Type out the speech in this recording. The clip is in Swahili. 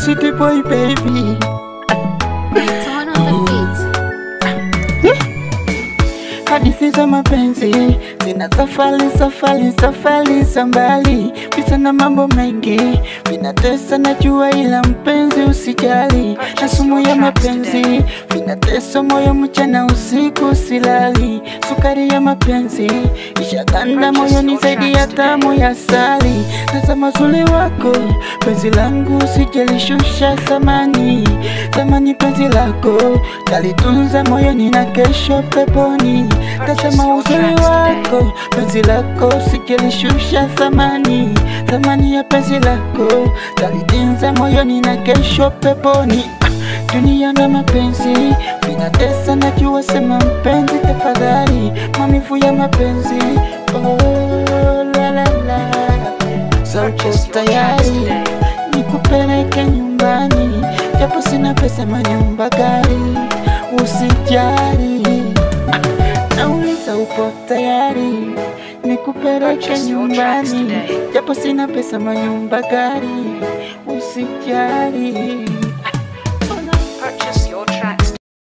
city boy baby. Turn on the beat. Hadithi za mapenzi zina safari za mbali, pisa na mambo mengi vinatesa najua, ila mpenzi usijali. Na sumu ya mapenzi vinatesa moyo mchana usiku silali. Sukari ya mapenzi ishaganda moyoni zaidi ya tamu ya asali. Tazama uzuri wako penzi langu, sijalishusha thamani. Penzi lako talitunza moyoni na kesho peponi. Tazama uzuri wako penzi lako, sijalishusha thamani ya penzi lako talitunza moyoni na kesho peponi. Dunia na mapenzi vinatesa najua, sema mpenzi tafadhali. Maumivu ya mapenzi oh la la la. Sauti tayari nikupeleke nyumbani, japo sina pesa manyumba gari, usijali. Nauliza upo tayari nikupeleke nyumbani, japo sina pesa manyumba gari, usijali.